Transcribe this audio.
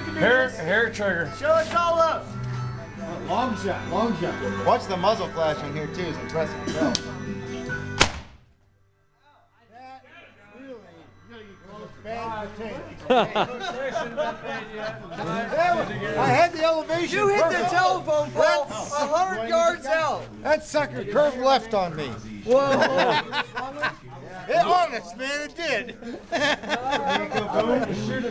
Hair trigger. Show us all up. Long shot, long shot. Watch the muzzle flashing here too. It's impressive. That really close. Bad potato. I had the elevation. You hit the perfect. telephone pole 100 yards out. That sucker curved left on me. Whoa. Honest, man, it did.